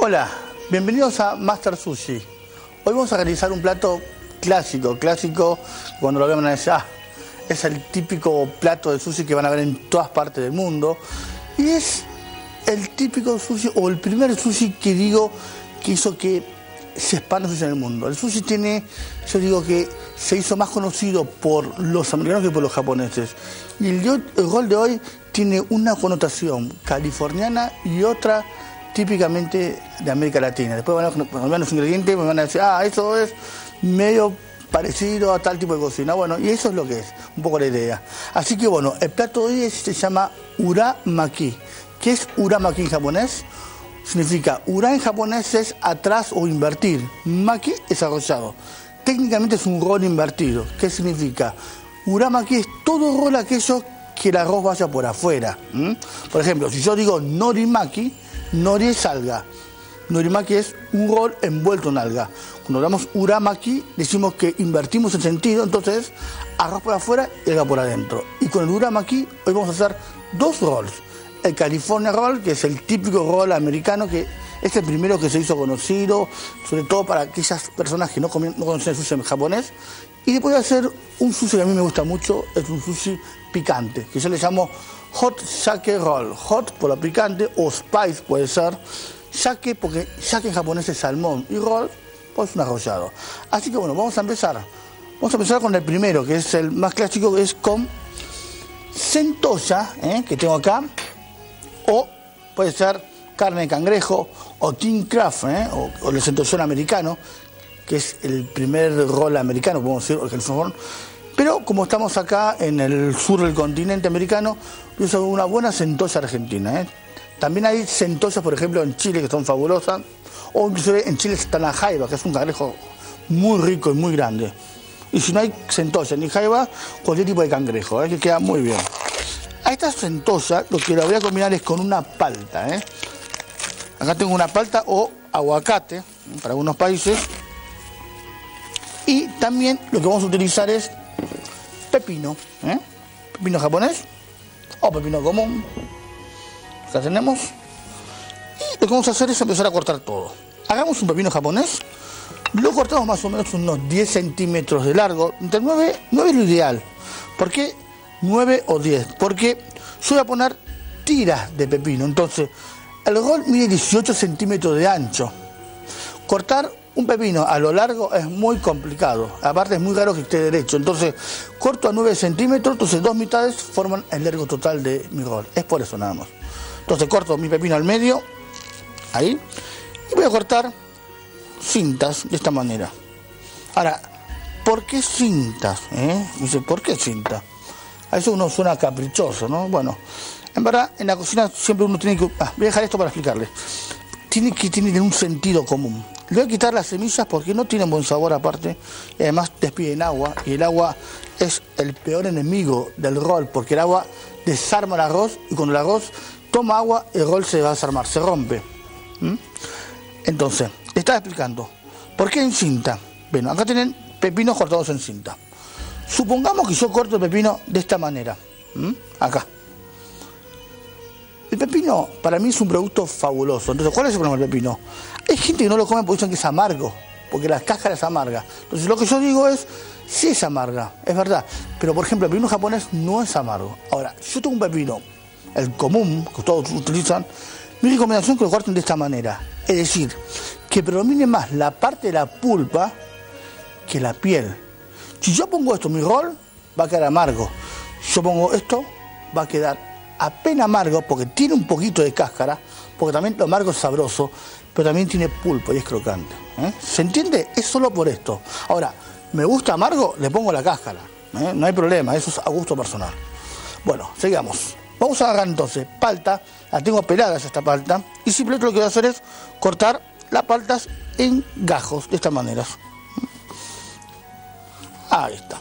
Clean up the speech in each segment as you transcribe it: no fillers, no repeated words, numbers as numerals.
Hola, bienvenidos a Master Sushi. Hoy vamos a realizar un plato clásico, cuando lo vean van a decir, es el típico plato de sushi que van a ver en todas partes del mundo. Y es el típico sushi, o el primer sushi que digo que hizo que se expanda el sushi en el mundo. El sushi tiene, yo digo que se hizo más conocido por los americanos que por los japoneses. Y el rol de hoy tiene una connotación californiana y otra típicamente de América Latina. Después cuando vean los ingredientes me van a decir, eso es medio parecido a tal tipo de cocina. Bueno, y eso es lo que es, un poco la idea. Así que bueno, el plato de hoy se llama uramaki. ¿Qué es uramaki en japonés? Significa, ura en japonés es atrás o invertir. Maki es arrollado. Técnicamente es un rol invertido. ¿Qué significa? Uramaki es todo rol aquello que el arroz vaya por afuera. Por ejemplo, si yo digo norimaki, nori es alga. Norimaki es un rol envuelto en alga. Cuando hablamos uramaki, decimos que invertimos el sentido, entonces arroz por afuera y alga por adentro. Y con el uramaki hoy vamos a hacer dos roles. El California Roll, que es el típico roll americano, que es el primero que se hizo conocido, sobre todo para aquellas personas que no conocen el sushi japonés. Y después voy a hacer un sushi que a mí me gusta mucho, es un sushi picante, que yo le llamo Hot Sake Roll. Hot por lo picante, o spice puede ser. Sake, porque sake en japonés es salmón, y roll, pues un arrollado. Así que bueno, vamos a empezar. Vamos a empezar con el primero, que es el más clásico, que es con centolla, que tengo acá. O puede ser carne de cangrejo o King Craft, o el centollón americano, que es el primer rol americano, podemos decir, o el California. Pero como estamos acá en el sur del continente americano, voy a usar una buena centolla argentina. También hay centollas, por ejemplo, en Chile, que son fabulosas, o inclusive en Chile está la jaiba, que es un cangrejo muy rico y muy grande. Y si no hay centolla ni jaiba, cualquier tipo de cangrejo, que queda muy bien. A esta centolla lo que la voy a combinar es con una palta. Acá tengo una palta o aguacate, para algunos países. Y también lo que vamos a utilizar es pepino. Pepino japonés o pepino común. Acá tenemos. Y lo que vamos a hacer es empezar a cortar todo. Hagamos un pepino japonés. Lo cortamos más o menos unos 10 centímetros de largo. Entre 9 es lo ideal. ¿Por qué 9 o 10? Porque yo voy a poner tiras de pepino. Entonces, el rol mide 18 centímetros de ancho. Cortar un pepino a lo largo es muy complicado. Aparte es muy raro que esté derecho. Entonces, corto a 9 centímetros, entonces dos mitades forman el largo total de mi rol. Es por eso nada más. Entonces corto mi pepino al medio, ahí, y voy a cortar cintas de esta manera. Ahora, ¿por qué cintas? Dice, ¿por qué cintas? A eso uno suena caprichoso, ¿no? Bueno, en verdad, en la cocina siempre uno tiene que... voy a dejar esto para explicarles. Tiene que tener un sentido común. Le voy a quitar las semillas porque no tienen buen sabor aparte. Y además despiden agua. Y el agua es el peor enemigo del rol, porque el agua desarma el arroz. Y cuando el arroz toma agua, el rol se va a desarmar, se rompe. Entonces, le estaba explicando. ¿Por qué en cinta? Bueno, acá tienen pepinos cortados en cinta. Supongamos que yo corto el pepino de esta manera. Acá. El pepino para mí es un producto fabuloso. Entonces, ¿cuál es el problema del pepino? Hay gente que no lo come porque dicen que es amargo, porque la cáscara es amarga. Entonces, lo que yo digo es, sí es amarga, es verdad. Pero, por ejemplo, el pepino japonés no es amargo. Ahora, yo tengo un pepino, el común, que todos utilizan, mi recomendación es que lo corten de esta manera. Es decir, que predomine más la parte de la pulpa que la piel. Si yo pongo esto en mi rol, va a quedar amargo. Si yo pongo esto, va a quedar apenas amargo, porque tiene un poquito de cáscara, porque también lo amargo es sabroso, pero también tiene pulpa y es crocante. ¿Se entiende? Es solo por esto. Ahora, ¿me gusta amargo? Le pongo la cáscara. No hay problema, eso es a gusto personal. Bueno, sigamos. Vamos a agarrar entonces palta, la tengo pelada ya esta palta, y simplemente lo que voy a hacer es cortar las paltas en gajos, de esta manera. Ahí está.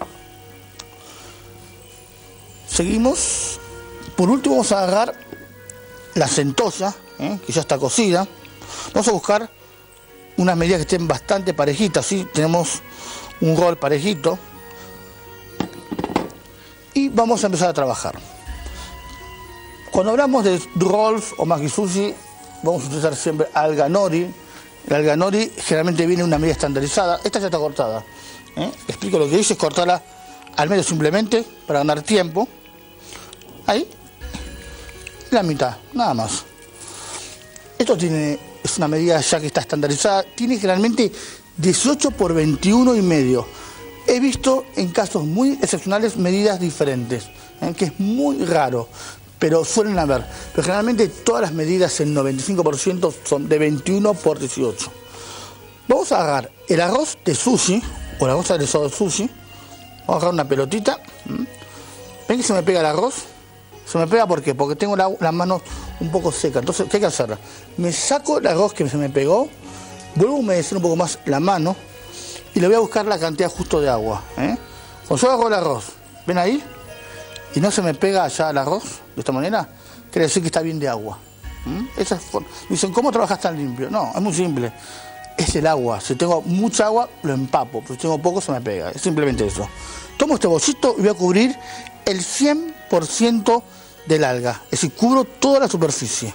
Seguimos. Por último vamos a agarrar la centolla, que ya está cocida. Vamos a buscar unas medidas que estén bastante parejitas, ¿sí? Tenemos un rol parejito. Y vamos a empezar a trabajar. Cuando hablamos de rolls o maki sushi, vamos a utilizar siempre alga nori. La alga nori generalmente viene en una medida estandarizada. Esta ya está cortada. Explico lo que hice, es cortarla al medio simplemente para ganar tiempo. Ahí, la mitad, nada más. Esto es una medida ya que está estandarizada. Tiene generalmente 18 por 21 y medio. He visto en casos muy excepcionales medidas diferentes, que es muy raro, pero suelen haber. Pero generalmente todas las medidas, el 95% son de 21 por 18. Vamos a agarrar el arroz de sushi, o el arroz aderezado de sushi. Vamos a agarrar una pelotita. ¿Ven que se me pega el arroz? Se me pega, ¿por qué? Porque tengo las manos un poco secas. Entonces, ¿qué hay que hacer? Me saco el arroz que se me pegó, vuelvo a humedecer un poco más la mano y le voy a buscar la cantidad justo de agua. Cuando yo agarro el arroz, ¿ven ahí? Y no se me pega ya el arroz de esta manera, quiere decir que está bien de agua. Esa es dicen, ¿cómo trabajas tan limpio? No, es muy simple. Es el agua. Si tengo mucha agua, lo empapo. Pero si tengo poco, se me pega. Es simplemente eso. Tomo este bolsito y voy a cubrir el 100% del alga. Es decir, cubro toda la superficie.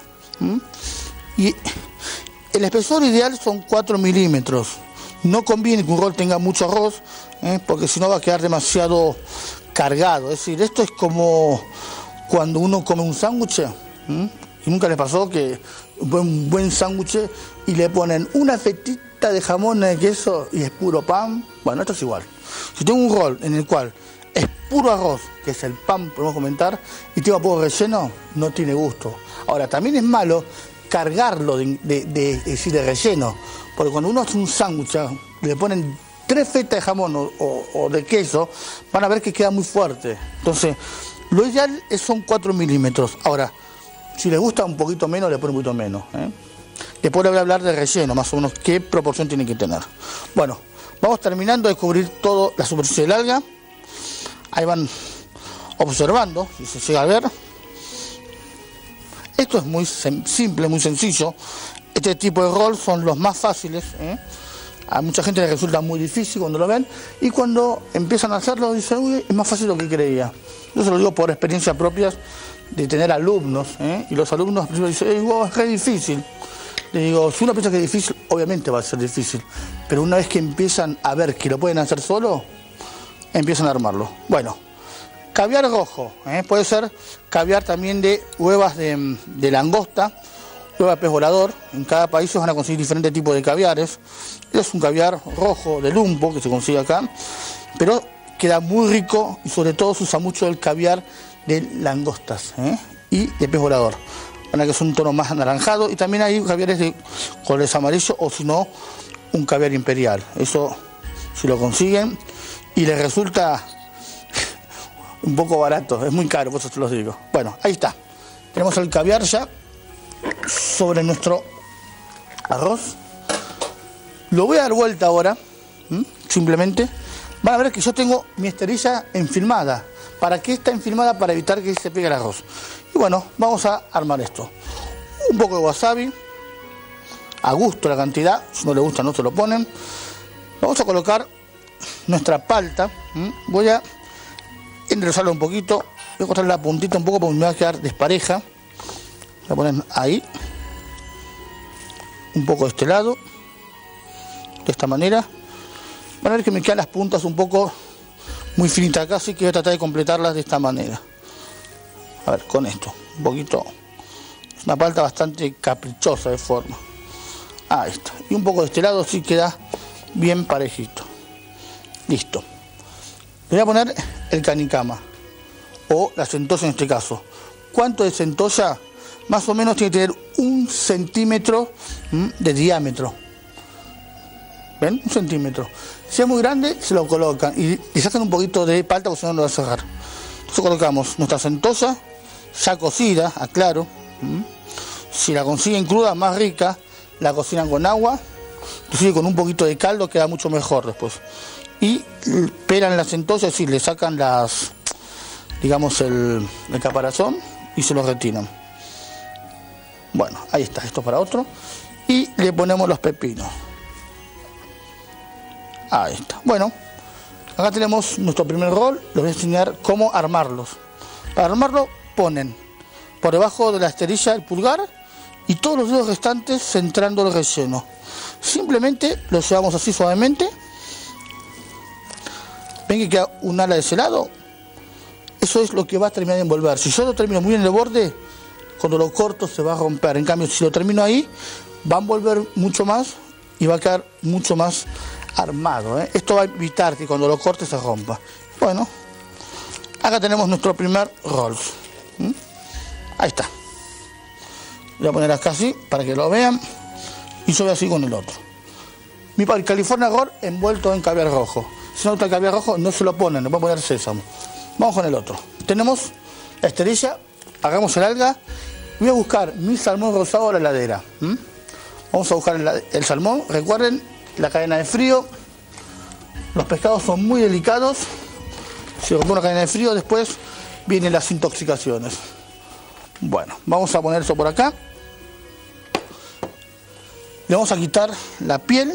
Y el espesor ideal son 4 milímetros. No conviene que un rol tenga mucho arroz, porque si no va a quedar demasiado cargado. Es decir, esto es como cuando uno come un sándwich, y nunca le pasó que un buen sándwich y le ponen una fetita de jamón de queso y es puro pan. Bueno, esto es igual. Si tengo un rol en el cual es puro arroz, que es el pan, podemos comentar, y tengo poco relleno, no tiene gusto. Ahora, también es malo cargarlo de relleno, porque cuando uno hace un sándwich, le ponen 3 fetas de jamón o de queso, van a ver que queda muy fuerte. Entonces, lo ideal son 4 milímetros. Ahora, si les gusta un poquito menos, le ponen un poquito menos. Después le voy a hablar de relleno, más o menos qué proporción tiene que tener. Bueno, vamos terminando de cubrir toda la superficie del alga. Ahí van observando, si se llega a ver. Esto es muy simple, muy sencillo. Este tipo de rol son los más fáciles. A mucha gente les resulta muy difícil cuando lo ven. Y cuando empiezan a hacerlo, dicen, uy, es más fácil de lo que creía. Yo se lo digo por experiencias propias de tener alumnos. Y los alumnos al principio dicen, wow, es re difícil. Le digo, si uno piensa que es difícil, obviamente va a ser difícil. Pero una vez que empiezan a ver que lo pueden hacer solo, empiezan a armarlo. Bueno, caviar rojo, puede ser caviar también de huevas de langosta, hueva de pez volador. En cada país se van a conseguir diferentes tipos de caviares. Es un caviar rojo de lumpo que se consigue acá, pero queda muy rico y sobre todo se usa mucho el caviar de langostas y de pez volador. Van a que es un tono más anaranjado, y también hay caviares de colores amarillos, o si no, un caviar imperial. Eso, si lo consiguen y les resulta un poco barato, es muy caro, por eso te los digo. Bueno, ahí está. Tenemos el caviar ya sobre nuestro arroz. Lo voy a dar vuelta ahora, simplemente. Van a ver que yo tengo mi esterilla enfilmada. ¿Para qué está enfilmada? Para evitar que se pegue el arroz. Y bueno, vamos a armar esto. Un poco de wasabi, a gusto la cantidad, si no le gusta no se lo ponen. Vamos a colocar nuestra palta. Voy a enderezarla un poquito, voy a cortar la puntita un poco porque me va a quedar despareja. Voy a poner ahí, un poco de este lado, de esta manera. Van a ver que me quedan las puntas un poco muy finitas acá, así que voy a tratar de completarlas de esta manera. A ver, con esto, un poquito. Es una palta bastante caprichosa de forma. Ahí está. Y un poco de este lado, sí queda bien parejito. Listo. Le voy a poner el canicama, o la centolla en este caso. ¿Cuánto de centolla? Más o menos tiene que tener 1 centímetro de diámetro. ¿Ven? 1 centímetro. Si es muy grande, se lo colocan y sacan un poquito de palta, porque si no lo va a cerrar. Entonces colocamos nuestra centolla ya cocida, aclaro. Si la consiguen cruda, más rica, la cocinan con agua, inclusive con un poquito de caldo queda mucho mejor después. Y pelan la centolla, es decir, le sacan las, digamos, el caparazón y se lo retiran. Bueno, ahí está, esto para otro. Y le ponemos los pepinos. Ahí está. Bueno, acá tenemos nuestro primer rol. Les voy a enseñar cómo armarlos. Para armarlo ponen por debajo de la esterilla el pulgar y todos los dedos restantes centrando el relleno. Simplemente lo llevamos así suavemente. Ven que queda un ala de ese lado. Eso es lo que va a terminar de envolver. Si yo lo termino muy en el borde, cuando lo corto se va a romper. En cambio, si lo termino ahí, va a envolver mucho más y va a quedar mucho más armado, ¿eh? Esto va a evitar que cuando lo corte se rompa. Bueno, acá tenemos nuestro primer roll. Ahí está. Voy a poner acá así para que lo vean. Y yo voy así con el otro. Mi California Roll envuelto en caviar rojo. Si no gusta el caviar rojo, no se lo ponen, le voy a poner sésamo. Vamos con el otro. Tenemos la esterilla, hagamos el alga. Voy a buscar mi salmón rosado a la heladera. Vamos a buscar el salmón. Recuerden la cadena de frío. Los pescados son muy delicados. Si rompe una cadena de frío, después vienen las intoxicaciones. Bueno, vamos a poner eso por acá. Le vamos a quitar la piel.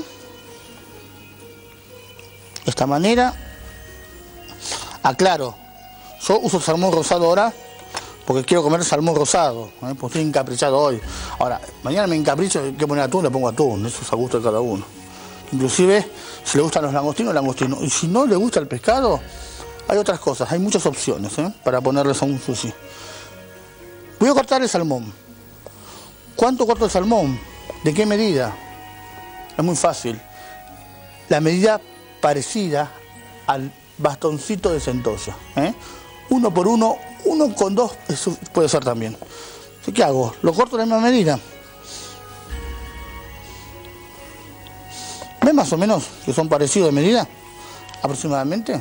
De esta manera. Aclaro, yo uso salmón rosado ahora porque quiero comer salmón rosado, porque estoy encaprichado hoy. Ahora, mañana me encapricho, hay que poner atún, le pongo atún, eso es a gusto de cada uno. Inclusive, si le gustan los langostinos, langostinos. Y si no le gusta el pescado, hay otras cosas, hay muchas opciones para ponerles a un sushi. Voy a cortar el salmón. ¿Cuánto corto el salmón? ¿De qué medida? Es muy fácil. La medida parecida al bastoncito de centolla. Uno por uno, uno con dos, eso puede ser también. ¿Qué hago? Lo corto de la misma medida. ¿Ven más o menos que son parecidos de medida? Aproximadamente.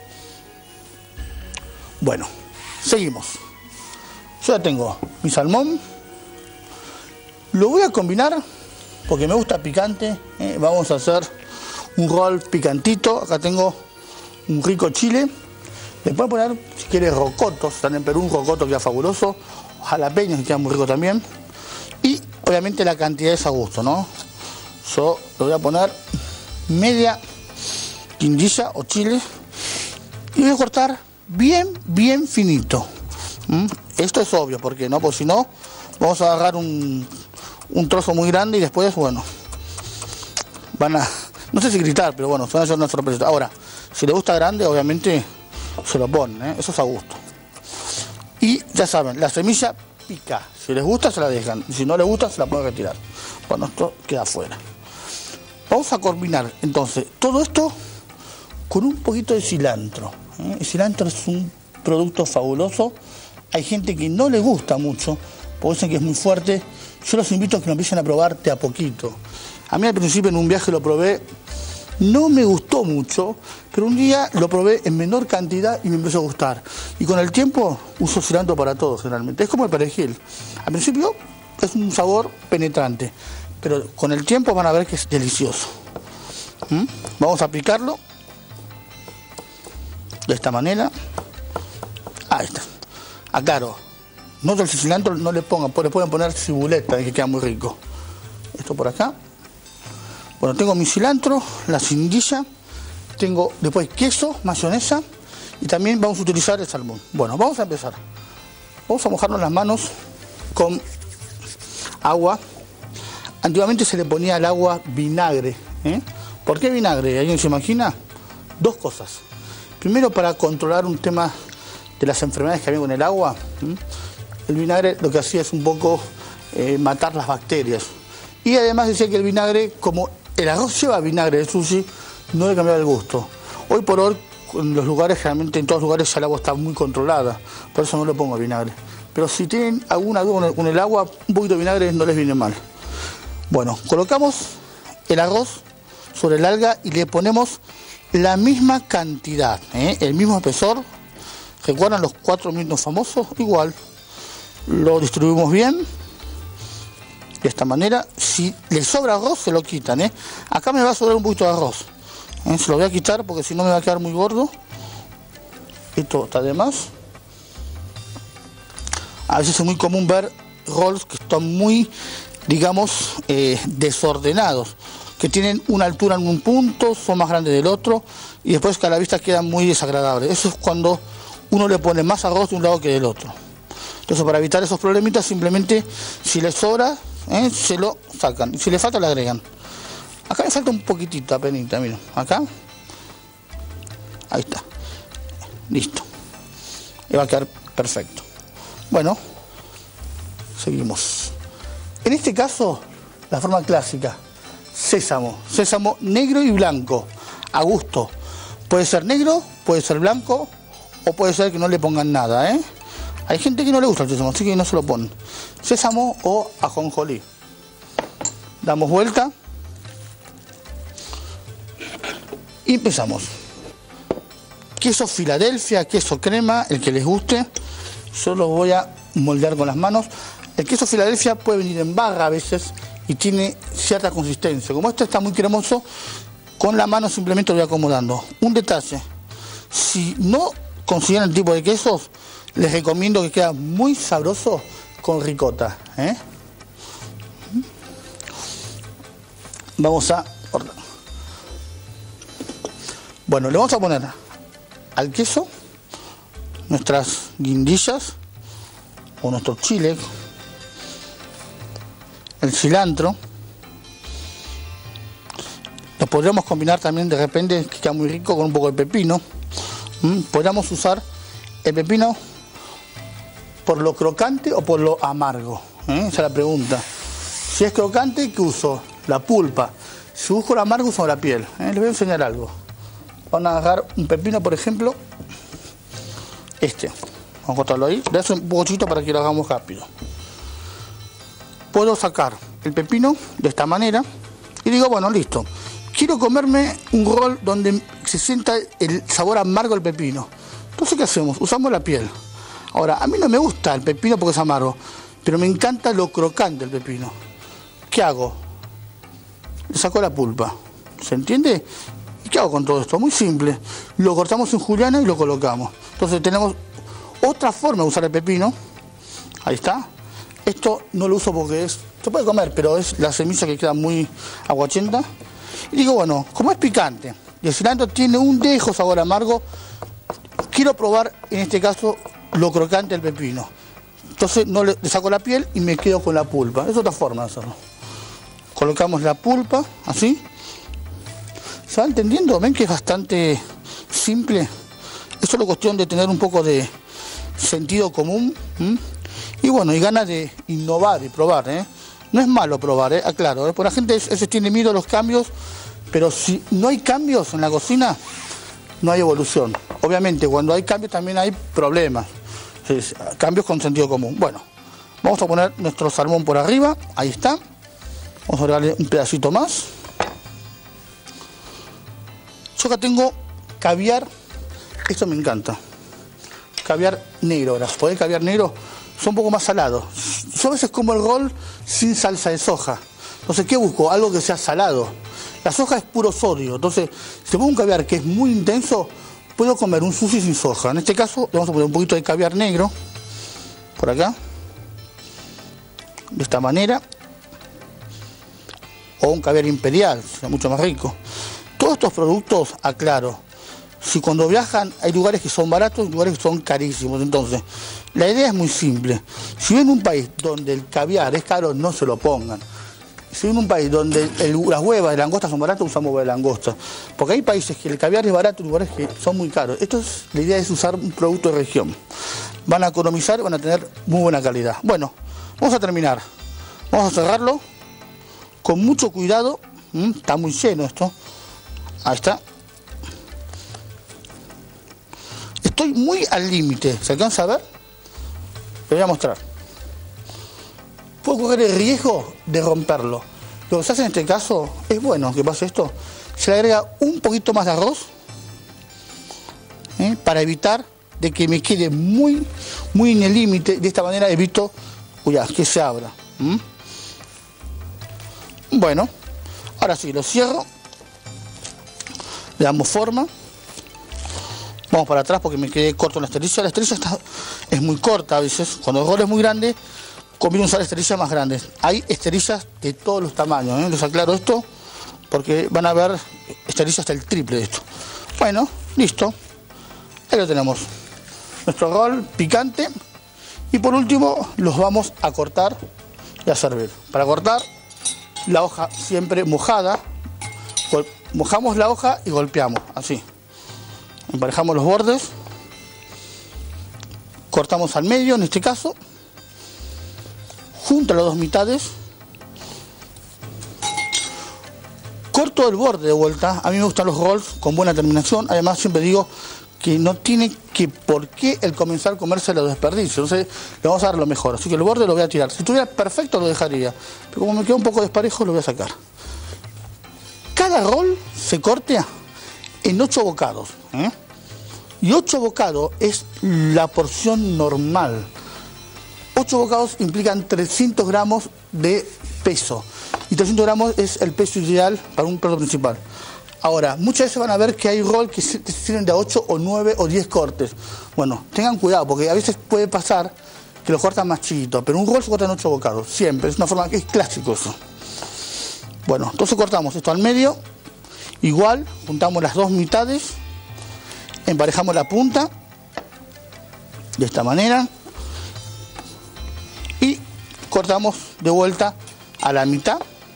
Bueno, seguimos. Yo ya tengo mi salmón. Lo voy a combinar porque me gusta picante. Vamos a hacer un roll picantito. Acá tengo un rico chile. Le pueden poner, si quieres, rocotos. Están en Perú, un rocoto queda fabuloso. Jalapeños que queda muy rico también. Y obviamente la cantidad es a gusto, ¿no? Yo le voy a poner media guindilla o chile. Y voy a cortar bien finito. Esto es obvio, porque no, pues si no, vamos a agarrar un trozo muy grande y después, bueno, van a, no sé si gritar, pero bueno, se van a hacer una sorpresa. Ahora, si le gusta grande, obviamente se lo ponen, eso es a gusto. Y ya saben, la semilla pica. Si les gusta, se la dejan. Si no les gusta, se la pueden retirar. Bueno, esto queda afuera. Vamos a combinar entonces todo esto con un poquito de cilantro. El cilantro es un producto fabuloso. Hay gente que no le gusta mucho, porque dicen que es muy fuerte. Yo los invito a que lo empiecen a probar de a poquito. A mí al principio en un viaje lo probé, no me gustó mucho, pero un día lo probé en menor cantidad y me empezó a gustar. Y con el tiempo uso cilantro para todo generalmente. Es como el perejil. Al principio es un sabor penetrante, pero con el tiempo van a ver que es delicioso. Vamos a picarlo de esta manera. Ahí está. Aclaro, no el cilantro no le pongan, le pueden poner cibuleta, que queda muy rico. Esto por acá. Bueno, tengo mi cilantro, la cindilla, tengo después queso, mayonesa y también vamos a utilizar el salmón. Bueno, vamos a empezar. Vamos a mojarnos las manos con agua. Antiguamente se le ponía al agua vinagre. ¿Por qué vinagre? ¿Alguien se imagina? Dos cosas. Primero, para controlar un tema de las enfermedades que había con el agua. El vinagre lo que hacía es un poco matar las bacterias. Y además decía que el vinagre, como el arroz lleva vinagre de sushi, no le cambiaba el gusto. Hoy por hoy, en los lugares, generalmente en todos los lugares el agua está muy controlada, por eso no le pongo vinagre. Pero si tienen alguna duda con el agua, un poquito de vinagre no les viene mal. Bueno, colocamos el arroz sobre el alga y le ponemos la misma cantidad, el mismo espesor. ¿Recuerdan los 4 minutos famosos? Igual. Lo distribuimos bien. De esta manera. Si le sobra arroz, se lo quitan. Acá me va a sobrar un poquito de arroz. Se lo voy a quitar porque si no me va a quedar muy gordo. Esto está de más. A veces es muy común ver rolls que están muy, digamos, desordenados. Que tienen una altura en un punto, son más grandes del otro. Y después que a la vista quedan muy desagradables. Eso es cuando uno le pone más arroz de un lado que del otro. Entonces, para evitar esos problemitas, simplemente si les sobra, se lo sacan. Si les falta, le agregan. Acá me falta un poquitito, apenas, miren. Acá. Ahí está. Listo. Y va a quedar perfecto. Bueno, seguimos. En este caso, la forma clásica. Sésamo. Sésamo negro y blanco. A gusto. Puede ser negro, puede ser blanco, o puede ser que no le pongan nada, ¿eh? Hay gente que no le gusta el sésamo, así que no se lo ponen. Sésamo o ajonjolí. Damos vuelta. Y empezamos. Queso Filadelfia, queso crema, el que les guste. Yo lo voy a moldear con las manos. El queso Filadelfia puede venir en barra a veces y tiene cierta consistencia. Como este está muy cremoso, con la mano simplemente lo voy acomodando. Un detalle. Si no consideran el tipo de quesos, les recomiendo que queda muy sabroso con ricota, ¿eh? Vamos a cortar. Bueno, le vamos a poner al queso nuestras guindillas o nuestro chile, el cilantro. Lo podríamos combinar también de repente, que queda muy rico, con un poco de pepino. Podríamos usar el pepino por lo crocante o por lo amargo, esa es la pregunta. Si es crocante, ¿qué uso? La pulpa. Si busco el amargo, uso la piel. Les voy a enseñar algo. Van a agarrar un pepino, por ejemplo, vamos a cortarlo ahí. Le hace un poquito para que lo hagamos rápido. Puedo sacar el pepino de esta manera y digo, bueno, listo. Quiero comerme un roll donde se sienta el sabor amargo del pepino. Entonces, ¿qué hacemos? Usamos la piel. Ahora, a mí no me gusta el pepino porque es amargo, pero me encanta lo crocante del pepino. ¿Qué hago? Le saco la pulpa. ¿Se entiende? ¿Y qué hago con todo esto? Muy simple. Lo cortamos en juliana y lo colocamos. Entonces tenemos otra forma de usar el pepino. Ahí está. Esto no lo uso porque se puede comer, pero es la semilla que queda muy aguachenta. Y digo, bueno, como es picante y el cilantro tiene un dejo sabor amargo, quiero probar en este caso lo crocante del pepino. Entonces no le saco la piel y me quedo con la pulpa. Es otra forma de hacerlo. Colocamos la pulpa, así. ¿Se va entendiendo? ¿Ven que es bastante simple? Es solo cuestión de tener un poco de sentido común. Y bueno, y ganas de innovar y probar, ¿eh? No es malo probar, aclaro, porque la gente se tiene miedo a los cambios, pero si no hay cambios en la cocina, no hay evolución. Obviamente, cuando hay cambios también hay problemas. Cambios con sentido común. Bueno, vamos a poner nuestro salmón por arriba, ahí está. Vamos a agregarle un pedacito más. Yo acá tengo caviar, esto me encanta. Caviar negro, ahora, ¿podés caviar negro? Son un poco más salados. Yo a veces como el roll sin salsa de soja. Entonces, ¿qué busco? Algo que sea salado. La soja es puro sodio. Entonces, si pongo un caviar que es muy intenso, puedo comer un sushi sin soja. En este caso, le vamos a poner un poquito de caviar negro. Por acá. De esta manera. O un caviar imperial, sea mucho más rico. Todos estos productos, aclaro, si cuando viajan hay lugares que son baratos y lugares que son carísimos. Entonces, la idea es muy simple. Si ven un país donde el caviar es caro, no se lo pongan. Si ven un país donde las huevas de langosta son baratas, usamos huevas de langosta. Porque hay países que el caviar es barato y lugares que son muy caros. La idea es usar un producto de región. Van a economizar y van a tener muy buena calidad. Bueno, vamos a terminar. Vamos a cerrarlo con mucho cuidado. Está muy lleno esto. Ahí está. Estoy muy al límite. ¿Se alcanza a ver? Lo voy a mostrar. Puedo correr el riesgo de romperlo. Lo que se hace en este caso es bueno que pase esto. Se le agrega un poquito más de arroz para evitar de que me quede muy en el límite. De esta manera evito que se abra. Bueno, ahora sí, lo cierro. Le damos forma. Vamos para atrás porque me quedé corto en la esterilla. La esterilla es muy corta a veces. Cuando el rol es muy grande, conviene usar esterillas más grandes. Hay esterillas de todos los tamaños. Les aclaro esto porque van a ver esterillas hasta el triple de esto. Bueno, listo. Ahí lo tenemos. Nuestro rol picante Y por último los vamos a cortar y a servir. Para cortar, la hoja siempre mojada, mojamos la hoja y golpeamos, así. Emparejamos los bordes, cortamos al medio en este caso, junto a las dos mitades, corto el borde de vuelta. A mí me gustan los rolls con buena terminación, además siempre digo que no tiene que por qué el comenzar a comerse los desperdicios, entonces le vamos a dar lo mejor, así que el borde lo voy a tirar. Si estuviera perfecto lo dejaría, pero como me queda un poco desparejo lo voy a sacar. Cada roll se corta en 8 bocados, y 8 bocados es la porción normal. 8 bocados implican 300 gramos de peso, y 300 gramos es el peso ideal para un plato principal. Ahora, muchas veces van a ver que hay roll que sirven de 8 o 9 o 10 cortes. Bueno, tengan cuidado, porque a veces puede pasar que los cortan más chiquitos, pero un roll se corta en 8 bocados, siempre, es una forma que es clásico eso. Bueno, entonces cortamos esto al medio, igual, juntamos las dos mitades, emparejamos la punta, de esta manera, y cortamos de vuelta a la mitad.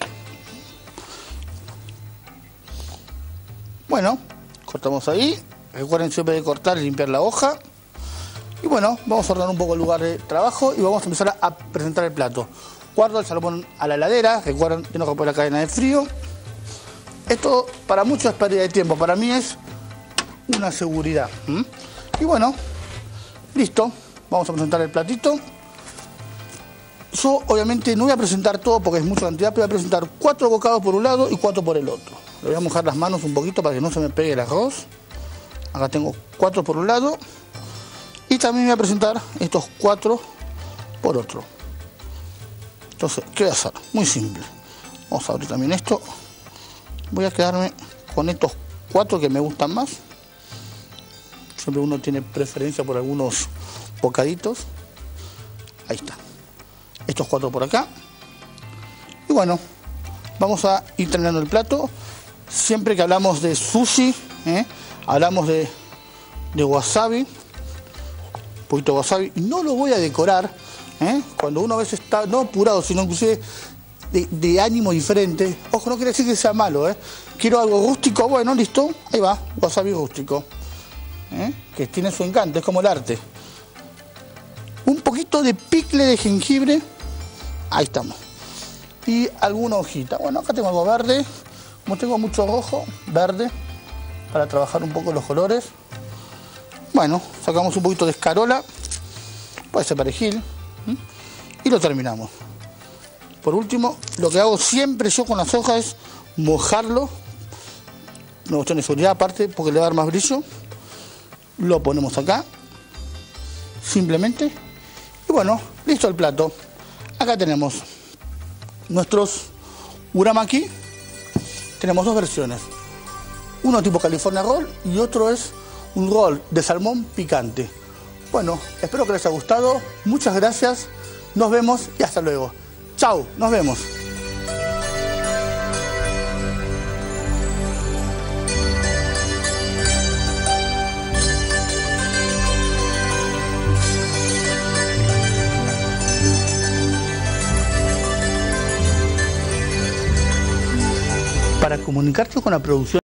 Bueno, cortamos ahí, recuerden siempre de cortar y limpiar la hoja. Y bueno, vamos a ordenar un poco el lugar de trabajo y vamos a empezar a presentar el plato. Guardo el salmón a la heladera, recuerden que no rompo la cadena de frío. Esto para muchos es pérdida de tiempo, para mí es una seguridad. Y bueno, listo, vamos a presentar el platito. Yo obviamente no voy a presentar todo porque es mucha cantidad, pero voy a presentar 4 bocados por un lado y 4 por el otro. Le voy a mojar las manos un poquito para que no se me pegue el arroz. Acá tengo 4 por un lado. Y también voy a presentar estos 4 por otro. Entonces, ¿qué voy a hacer? Muy simple. Vamos a abrir también esto. Voy a quedarme con estos 4 que me gustan más. Siempre uno tiene preferencia por algunos bocaditos. Ahí está. Estos 4 por acá. Y bueno, vamos a ir terminando el plato. Siempre que hablamos de sushi, hablamos de wasabi. Un poquito de wasabi. No lo voy a decorar. Cuando uno a veces está, no apurado, sino inclusive de ánimo diferente. Ojo, no quiere decir que sea malo. Quiero algo rústico. Bueno, listo. Ahí va. Wasabi rústico. Que tiene su encanto. Es como el arte. Un poquito de picle de jengibre. Ahí estamos. Y alguna hojita. Bueno, acá tengo algo verde. Como tengo mucho rojo, verde, para trabajar un poco los colores. Bueno, sacamos un poquito de escarola, puede ser perejil, y lo terminamos. Por último, lo que hago siempre yo con las hojas es mojarlo, una cuestión de seguridad aparte, porque le va a dar más brillo. Lo ponemos acá, simplemente, y bueno, listo el plato. Acá tenemos nuestros uramaki. Tenemos 2 versiones, uno tipo California Roll y otro es un roll de salmón picante. Bueno, espero que les haya gustado, muchas gracias, nos vemos y hasta luego. Chao, nos vemos. Para comunicarte con la producción